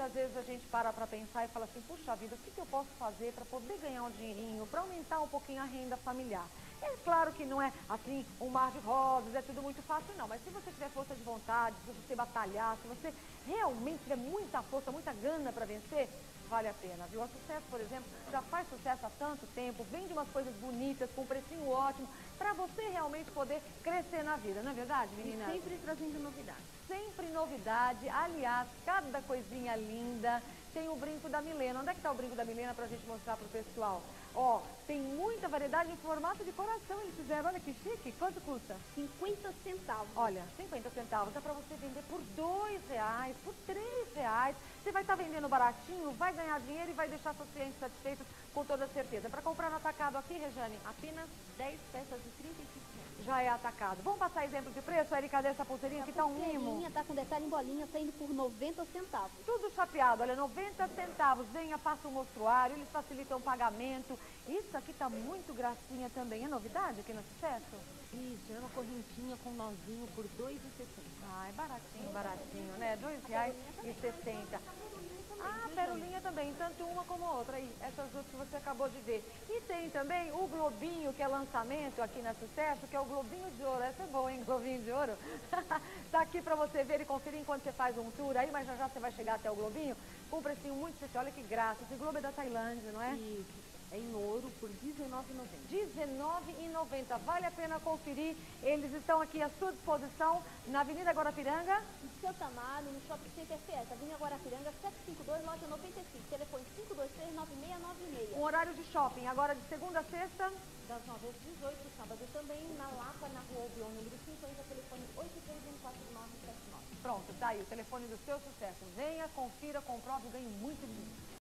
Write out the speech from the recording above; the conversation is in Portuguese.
muitas vezes a gente para pensar e fala assim, puxa vida, o que eu posso fazer para poder ganhar um dinheirinho, para aumentar um pouquinho a renda familiar? É claro que não é assim um mar de rosas, é tudo muito fácil não, mas se você tiver força de vontade, se você batalhar, se você realmente tiver muita força, muita gana para vencer, vale a pena, viu? A Sucesso, por exemplo, já faz sucesso há tanto tempo, vende umas coisas bonitas, com um precinho ótimo, para você realmente poder crescer na vida, não é verdade, meninas? E sempre trazendo novidades. Sempre novidade, aliás, cada coisinha linda. Tem o brinco da Milena. Onde é que está o brinco da Milena pra gente mostrar pro pessoal? Ó, tem muita variedade em formato de coração. Eles fizeram, olha que chique. Quanto custa? 50 centavos. Olha, 50 centavos. Dá pra você vender por R$2, por R$3. Você vai estar vendendo baratinho, vai ganhar dinheiro e vai deixar seus clientes satisfeitos com toda certeza. Para comprar no atacado aqui, Rejane? Apenas 10 peças de 35 reais. Já é atacado. Vamos passar exemplo de preço, Erika, dessa pulseirinha que tá um mimo? A pulseirinha tá com detalhe em bolinha, saindo por 90 centavos. Tudo chapeado, olha, 90 centavos. Venha, faça o mostruário, eles facilitam o pagamento. Isso aqui tá muito gracinha também. É novidade aqui no Sucesso? Isso, é uma correntinha com nozinho por R$2,60. Ah, é baratinho, né? R$2,60. Ah, perolinha também, tanto uma como a outra. Aí, essas duas que você acabou de ver. E tem também o globinho, que é lançamento aqui na Sucesso, que é o globinho de ouro. Essa é boa, hein? Globinho de ouro. Tá aqui pra você ver e conferir enquanto você faz um tour aí, mas já você vai chegar até o globinho com um precinho muito especial. Olha que graça. Esse globo é da Tailândia, não é? Isso. É em ouro por R$19,90. R$19,90. Vale a pena conferir. Eles estão aqui à sua disposição na Avenida Guarapiranga. Em Santa Amaro, no Shopping Center PS, Avenida Guarapiranga, 752, loja 95. Telefone 523-9696. Um horário de shopping, agora de segunda a sexta. Das 9 às 18, sábado também, na Lapa, na Rua Albion, número 50, telefone 8314-979. Pronto, tá aí o telefone do seu Sucesso. Venha, confira, comprove e ganhe muito dinheiro.